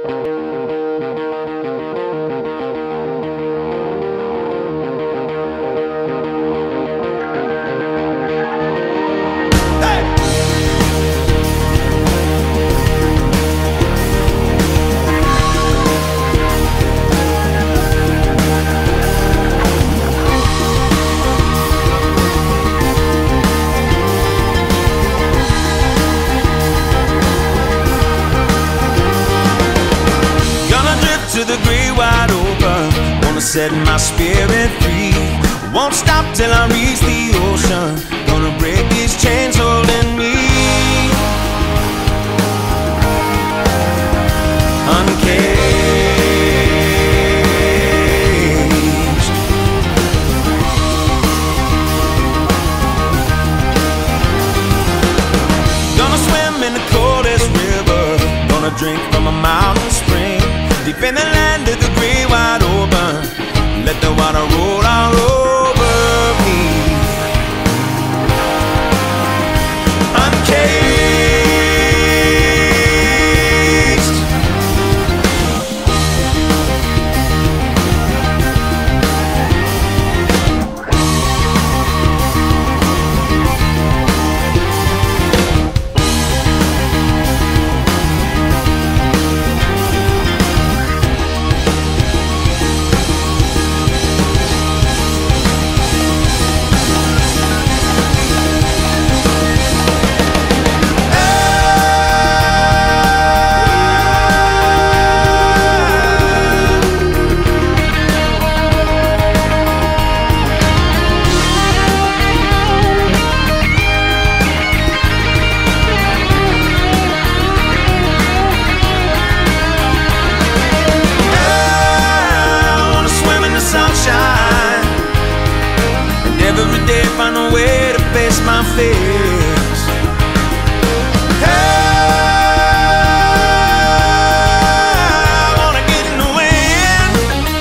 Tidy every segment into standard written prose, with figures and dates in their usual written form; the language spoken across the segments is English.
To the great wide open, wanna set my spirit free. Won't stop till I reach the ocean. Gonna break these chains holding me. Uncaged. Gonna swim in the coldest river. Gonna drink from a mountain spring. Deep in the land of the great wide open, let the water roll all over me. Uncaged. Every day find a way to face my fears. I wanna get in the wind.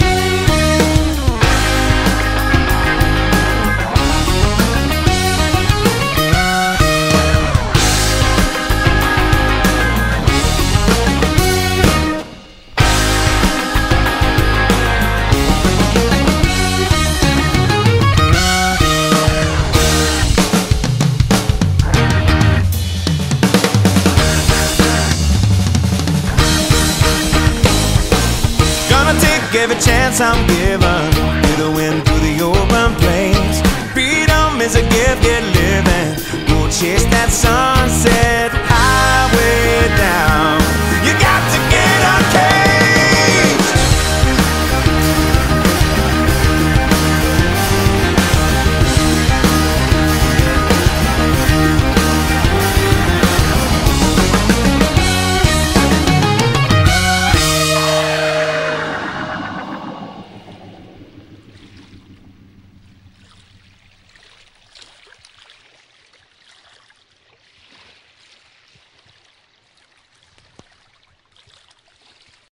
Every chance I'm given, through the wind, through the open plains. Freedom is a gift, get living. Go chase that sunset.